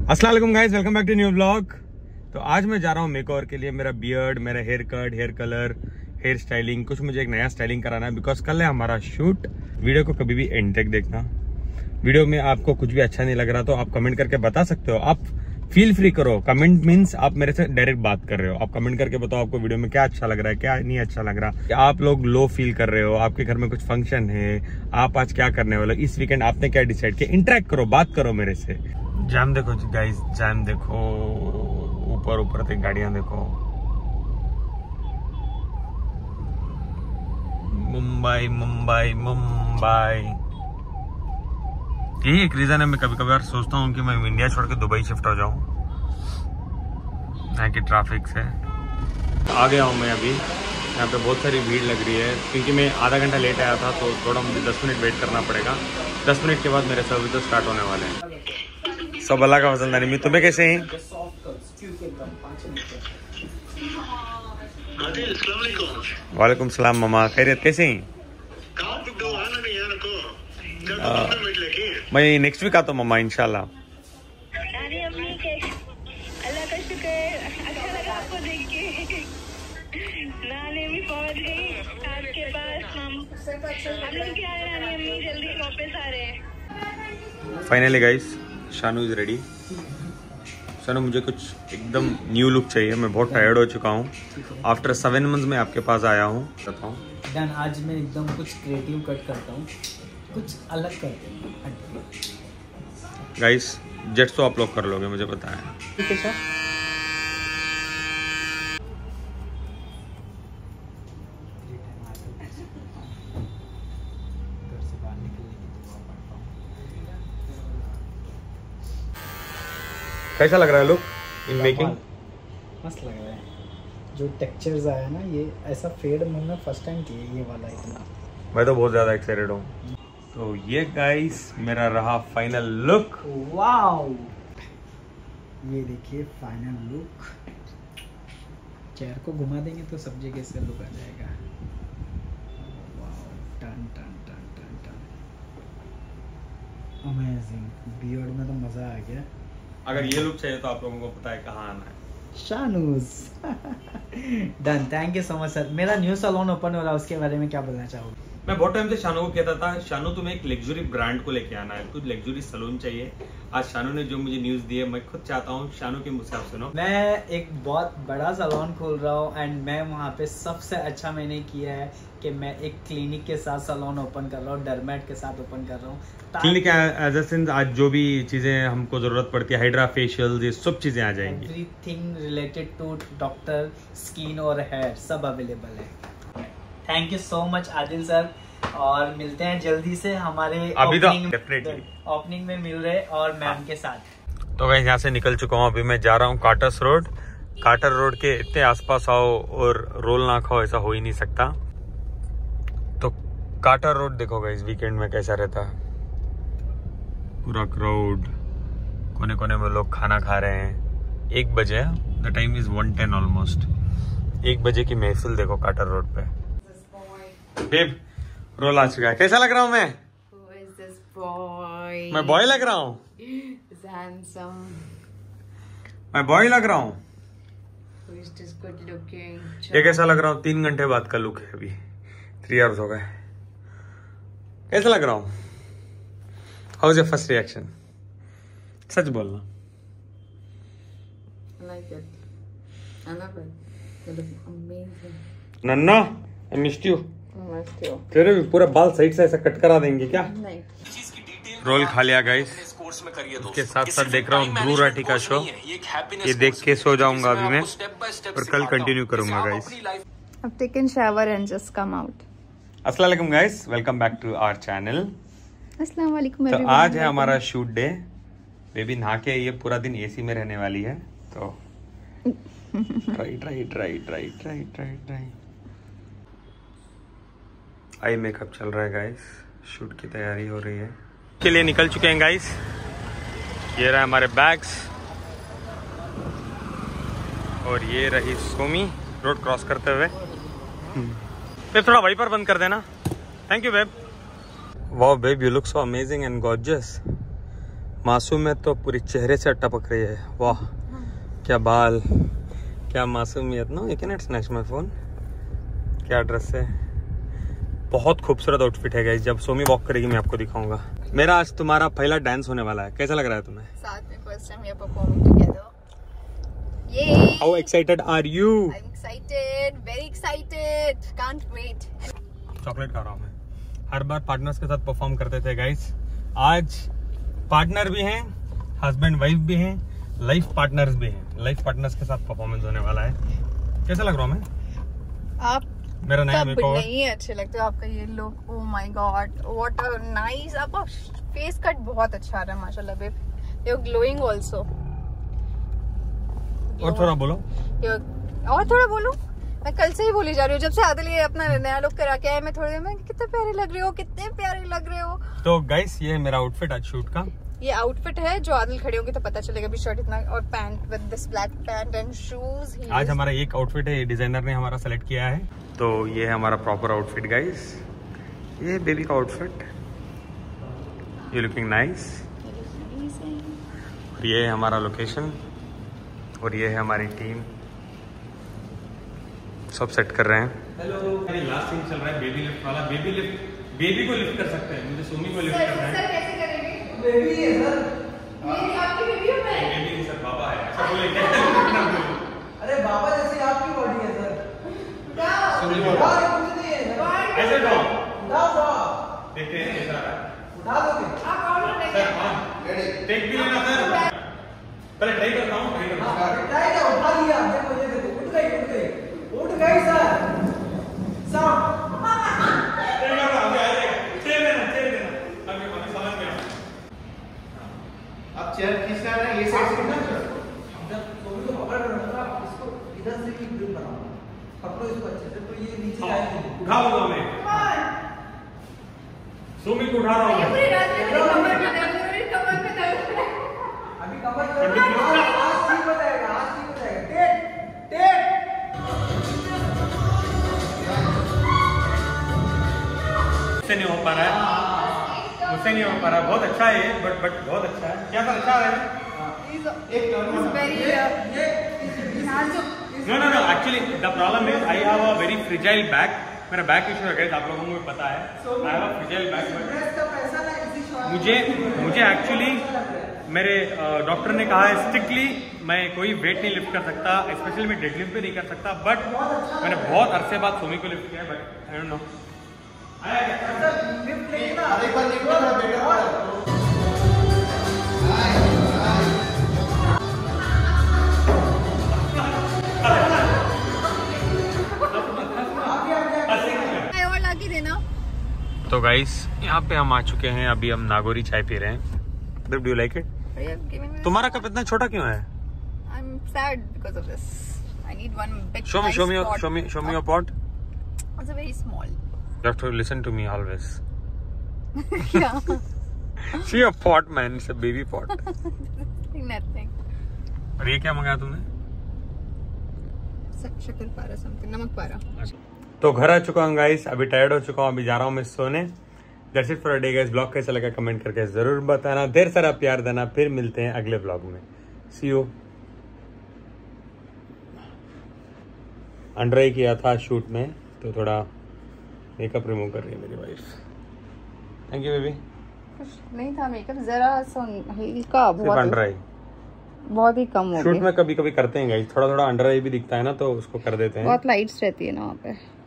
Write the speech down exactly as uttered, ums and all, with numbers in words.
अस्सलाम वालेकुम guys, welcome back to new blog. तो आज मैं जा रहा हूँ मेकओवर के लिए। मेरा बियर्ड, मेरा hair cut, hair colour, hair styling, कुछ मुझे एक नया स्टाइलिंग कराना है बिकॉज कल है हमारा शूट। वीडियो को कभी भी एंड तक देखना। वीडियो में आपको कुछ भी अच्छा नहीं लग रहा तो आप कमेंट करके बता सकते हो। आप फील फ्री करो। कमेंट मीन्स आप मेरे से डायरेक्ट बात कर रहे हो। आप कमेंट करके बताओ आपको वीडियो में क्या अच्छा लग रहा है, क्या नहीं अच्छा लग रहा। क्या आप लोग लो फील कर रहे हो, आपके घर में कुछ फंक्शन है, आप आज क्या करने वाले, इस वीकेंड आपने क्या डिसाइड किया। इंटरेक्ट करो, बात करो मेरे से। जाम देखो गाइस, जाम देखो, ऊपर ऊपर तक गाड़ियां देखो। मुंबई मुंबई मुंबई। यही एक रीजन है मैं कभी कभार सोचता हूँ कि मैं इंडिया छोड़ के दुबई शिफ्ट हो जाऊँ, यहाँ की ट्रैफिक से। आ गया हूँ मैं अभी। यहाँ पे बहुत सारी भीड़ लग रही है क्योंकि मैं आधा घंटा लेट आया था तो थोड़ा मुझे दस मिनट वेट करना पड़ेगा। दस मिनट के बाद मेरे सर्विस स्टार्ट होने वाले हैं। सब अल्लाह का फजल नहीं। तुम्हें कैसे हैं? वालेकुम सलाम मामा, खैरियत, कैसे हैं? मैं नेक्स्ट वीक आता हूँ मामा, इंशाल्लाह। अल्लाह का शुक्र, अच्छा लगा आपको देख के। नानी भी पहुंच गई आपके पास। हम हम लोग क्या है, नानी अम्मी जल्दी वापस आ रहे हैं। Finally guys, Shanu is ready. Shanu, मुझे कुछ एकदम न्यू लुक चाहिए। मैं बहुत टायर्ड हो चुका हूँ। आफ्टर सेवन मंथ्स में आपके पास आया हूँ। बताऊँ डन, आज मैं एकदम कुछ क्रिएटिव कट करता हूँ, कुछ अलग करते हैं गाइस। जेट्स तो आप लोग कर लोगे, मुझे पता है। ठीक है सर। कैसा लग रहा है लुक इन मेकिंग? मस्त लग रहा है। जो टेक्सचर्स आया ना, ये ऐसा फेड मुंह में फर्स्ट टाइम किया ये वाला। इतना मैं तो बहुत ज्यादा एक्साइटेड हूँ। तो ये गाइस मेरा रहा फाइनल लुक। वाओ, ये देखिए फाइनल लुक। चेयर को घुमा देंगे तो सब जगह से लुक आ जाएगा। वाओ, टन टन टन टन टन, अमेजिंग। बियर्ड में तो मजा आ गया। अगर ये लुक चाहिए तो आप लोगों को पता है कहाँ आना है। Shanuz. Done, thank you so much sir. मेरा न्यू सैलून ओपन हो रहा है, उसके बारे में क्या बोलना चाहोगे? मैं बहुत टाइम से शानू को कहता था, शानू तुम्हें एक लग्जरी ब्रांड को लेके आना है, कुछ लग्जरी सलून चाहिए। आज शानू ने जो मुझे न्यूज दी है, मैं खुद चाहता हूँ शानू के मुझसे आप सुनो। मैं एक बहुत बड़ा सलून खोल रहा हूँ एंड मैं वहाँ पे सबसे अच्छा मैंने किया है कि मैं एक क्लिनिक के साथ सलून ओपन कर रहा हूँ, डरमेट के साथ ओपन कर रहा हूँ। क्लिनिक एज सिंस आज जो भी चीजें हमको जरूरत पड़ती है, हाइड्रा फेशियल, ये सब चीजें आ जाएंगी। Everything related to doctor, skin और हेयर सब अवेलेबल है। Thank you so much Adil sir, और मिलते हैं जल्दी से हमारे अभी ओपनिंग, तो ओपनिंग में मिल रहे और मैम के साथ। तो मैं यहाँ से निकल चुका हूँ। अभी मैं जा रहा हूँ कार्टर्स रोड। कार्टर रोड के इतने आसपास आओ और रोल ना खाओ, ऐसा हो ही नहीं सकता। तो कार्टर रोड देखोगा इस वीकेंड में कैसा रहता है। पूरा क्राउड, कोने कोने में लोग खाना खा रहे हैं। एक बजे, the time is one ten almost. एक बजे की महफिल देखो कार्टर रोड पे। बेब, रोल आ चुका है। कैसा लग रहा हूँ मैं? Who is this boy? मैं बॉय लग रहा हूँ? He's handsome. मैं बॉय लग रहा हूँ? Who is this good looking? ये कैसा लग रहा हूँ? तीन घंटे बाद का लुक है। अभी थ्री आवर्स हो गए। कैसा लग रहा हूँ? How is your first reaction? सच बोलना। I like it. I love it. You look amazing. नन्ना, I missed you. Must you? तेरे भी पूरा बाल साइड से ऐसा कट करा देंगे क्या? नहीं। रोल खा लिया गाइस। उसके साथ साथ देख रहा हूँ ध्रुव राठी का शो। ये देख के सो जाऊंगा अभी मैं, और कल कंटिन्यू करूंगा guys. I've taken shower and just come out. अस्सलाम वालेकुम guys, welcome back to our channel. अस्सलाम वालेकुम तो everyone. आज है हमारा शूट डे। बेबी नहा के ये पूरा दिन एसी में रहने वाली है। तो right right right right right right right eye makeup चल रहा है गाइस। शूट की तैयारी हो रही है। के लिए निकल चुके हैं गाइस। ये रहा हमारे बैग्स, और ये रही सोमी रोड क्रॉस करते हुए। बेब थोड़ा वाइपर बंद कर देना। Thank you babe. Wow babe, you look so amazing and gorgeous. मासूमियत तो पूरी चेहरे से टपक रही है। वाह क्या बाल, क्या मासूमियत। No you can not snatch my phone. क्या ड्रेस है, बहुत खूबसूरत आउटफिट है गाइस। जब सोमी वॉक करेगी मैं आपको दिखाऊंगा। मेरा आज तुम्हारा पहला डांस होने वाला है, कैसा लग रहा है तुम्हें? साथ में first time we are performing together. ये how excited are you? I am excited, very excited, can't wait. Chocolate खा रहा हूँ मैं। हर बार पार्टनर्स के साथ परफॉर्म करते थे गाइस, आज पार्टनर भी हैं, हस्बैंड वाइफ भी हैं, लाइफ पार्टनर्स भी हैं। लाइफ पार्टनर्स के साथ परफॉर्मेंस होने वाला है। कैसा लग रहा हूँ मैं? आप मेरा नया मेकओवर नहीं अच्छे लगते हो, आपका ये look, oh my god what a nice, आपका फेस कट बहुत अच्छा आ रहा है माशाल्लाह babe. You are glowing also. और थोड़ा बोलो। और थोड़ा बोलो। मैं कल से ही बोली जा रही हूँ, जब से आदिल ये अपना नया लुक करा के आए, मैं थोड़ी देर में कितने प्यारे लग रहे हो, कितने प्यारे लग रहे हो। तो गाइस ये है मेरा आउटफिट आज शूट का। ये आउटफिट है जो आदिल खड़े होंगे तो पता चलेगा भी शर्ट इतना, और pant with this black pant and shoes. आज हमारा एक आउटफिट है, ये डिजाइनर ने हमारा सेलेक्ट किया है। तो ये है हमारा प्रॉपर आउटफिट गाइस। ये बेबी का आउटफिट, ये लुकिंग नाइस। और ये है हमारा लोकेशन, और ये है हमारी टीम, सब सेट कर रहे हैं। हेलो, लास्ट सीन चल रहा है बेबी लिफ्ट वाला। बेबी लिफ्ट, बेबी को लिफ्ट कर सकते हैं, मुझे सोमी को लिफ्ट करना है। सर कैसे करेंगे? बेबी है सर। ये आपकी बेबी है? मैं बेबी नहीं सर, बाबा है। अच्छा बोले क्या? अरे बाबा जैसी आपकी बॉडी है सर। उठाओ। उठाओ, कुछ नहीं है सर। ऐसे उठाओ। उठाओ उठाओ। देखते हैं कैसा आ रहा है। उठा दोगे? आप और उठाइए। सर हाँ, टेक भी लेना सर। पहले ट्राई करता हूँ, ट्राई करता हूँ। हाँ, ट्राई करो, उठा लिया। देखो ये देखो, उठ गई उठ गई उठ गई सर। सब ट्राई कर रहा हूँ, आ जाएगा। चेयर देना, चेयर देना। अभी अभी समझ गया। आप चेयर किस साइड है? ये साइड से ना सर। जब सोमी को पकड़ रहे हो ना, आप इसको इधर से भी ग्रिप बनाओ, पकड़ो इसको अच्छे से, तो ये नीचे आएगा। उठा लूंगा मैं। सोमी को उठा रहा हूँ मैं। पूरी रात में मेरी कमर में दर्द हो रही है, कमर में दर्द हो रही है। अभी कमर दर्द, आज आज ठीक हो जाएगा, आज ठीक हो जाएगा। टेट टेट मुझसे नहीं हो पा रहा है, मुझसे नहीं हो पा रहा है। बहुत अच्छा है ये, बट बट बहुत अच्छा है। क्या सर अच्छा है? एक टर्न It's very, uh, ये नाजुक। No no no, actually the problem is I have a very fragile back. मेरा बैक इशू है, आप लोगों को पता है। I have a fragile back, but dress का पैसा ना इसी शॉप मुझे मुझे एक्चुअली मेरे डॉक्टर ने कहा है स्ट्रिक्टली मैं कोई वेट नहीं लिफ्ट कर सकता, स्पेशली मैं डेडलिफ्ट भी नहीं कर सकता। बट मैंने बहुत अरसे बाद सोमी को लिफ्ट किया, but I don't know. Lift लेना। एक बार लिफ्ट थोड़ा बेटर हो। और लाके देना। तो गाइस यहाँ पे हम आ चुके हैं, अभी हम नागौरी चाय पी रहे हैं। Do you like it? तुम्हारा कप इतना छोटा क्यों है? I'm sad because of this. I need one big. Show me, nice show me, your, pot. show me, show me your pot. It's a very small. You have to listen to me always. Yeah. See your pot, man. It's a baby pot. Nothing. और ये क्या मंगाया तुमने? शक्कर पारा something. नमक पारा. तो घर आ चुका हूँ गाइस, अभी टायर्ड हो चुका हूँ, अभी जा रहा हूँ मैं सोने। That's it for a day guys. Blog कैसा लगा कमेंट करके जरूर बताना, ढेर सारा प्यार देना। फिर मिलते हैं अगले ब्लॉग में। See you. अंडर आई किया था शूट में, तो थोड़ा मेकअप रिमूव कर रही है मेरी वाइफ। Thank you baby. कुछ नहीं था मेकअप, जरा सा हल्का, सिर्फ बहुत अंडर आई बहुत ही कम हो शूट गया। में कभी कभी करते हैं गाइस, थोड़ा थोड़ा अंडर आई भी दिखता है ना, तो उसको कर देते हैं। बहुत लाइट्स रहती है ना वहाँ पे।